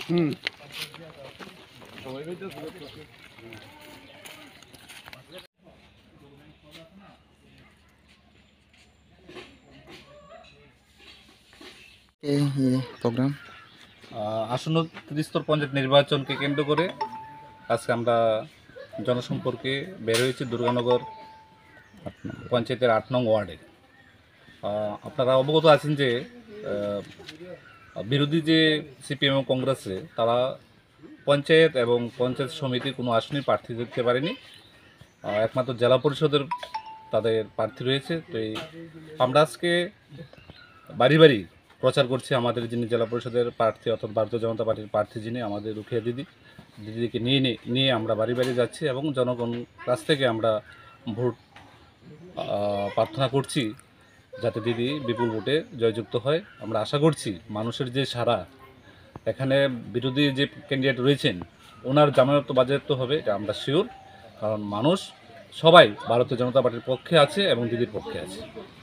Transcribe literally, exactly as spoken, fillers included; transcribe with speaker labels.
Speaker 1: হুম
Speaker 2: এই প্রোগ্রাম
Speaker 3: আহ, আসন্ন ত্রিস্তর পঞ্চায়েত নির্বাচনকে কেন্দ্র করে আজকে আমরা জনসম্পর্কে বের হয়েছি দুর্গানগর পঞ্চায়েতের আট নং ওয়ার্ডে। আহ, আপনারা অবগত আছেন যে আহ, বিরোধী যে সিপিএম এবং কংগ্রেসে তারা পঞ্চায়েত এবং পঞ্চায়েত সমিতির কোনো আসনে প্রার্থী দিতে পারেনি। আহ, একমাত্র জেলা পরিষদের তাদের প্রার্থী রয়েছে। তো এই আমরা আজকে বাড়ি বাড়ি প্রচার করছি আমাদের যিনি জেলা পরিষদের প্রার্থী অর্থাৎ ভারতীয় জনতা পার্টির প্রার্থী যিনি আমাদের রুখিয়া দিদি দিদিকে নিয়ে নিয়ে নিয়ে আমরা বাড়ি বাড়ি যাচ্ছি এবং জনগণ কাছ থেকে আমরা ভোট আহ, প্রার্থনা করছি যাতে দিদি বিপুল ভোটে জয়যুক্ত হয়। আমরা আশা করছি মানুষের যে সাড়া, এখানে বিরোধী যে ক্যান্ডিডেট রয়েছেন ওনার জামানত বাজেয়াপ্ত হবে এটা আমরা শিওর, কারণ মানুষ সবাই ভারতীয় জনতা পার্টির পক্ষে আছে এবং দিদির পক্ষে আছে।